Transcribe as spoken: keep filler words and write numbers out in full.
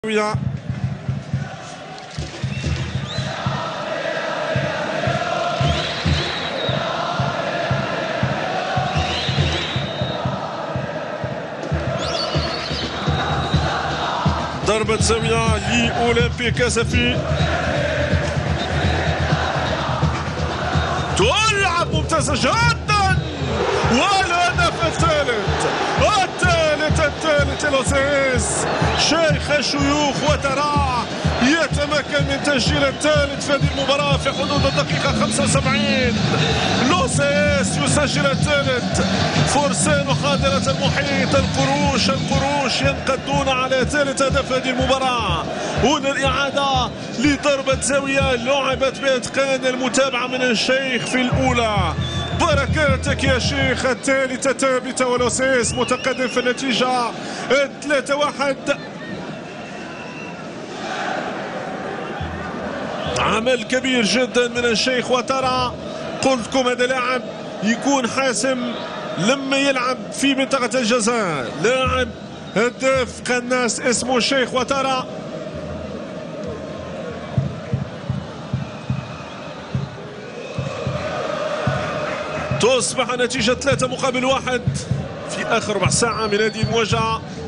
ضربة زاوية لأولمبيك أسفي. تلعب ممتازة جدا والهدف الثالث الثالث الثالث لوسيس شيخ الشيوخ وتراه يتمكن من تسجيل الثالث في هذه المباراة في حدود الدقيقة خمسة وسبعين. لوسيس يسجل الثالث. فرسان حاضرة المحيط القروش القروش ينقضون على ثالث هدف هذه المباراة. هنا الإعادة لضربة زاوية لعبت بإتقان. المتابعة من الشيخ في الأولى. بركاتك يا شيخ. الثالثة ثابتة ولوسيس متقدم في النتيجة ثلاثة واحد. عمل كبير جدا من الشيخ وترى. قلت لكم هذا لاعب يكون حاسم لما يلعب في منطقة الجزاء. لاعب هداف قناص اسمه الشيخ وترى. تصبح نتيجة ثلاثة مقابل واحد في آخر ربع ساعة من هذه المواجهة.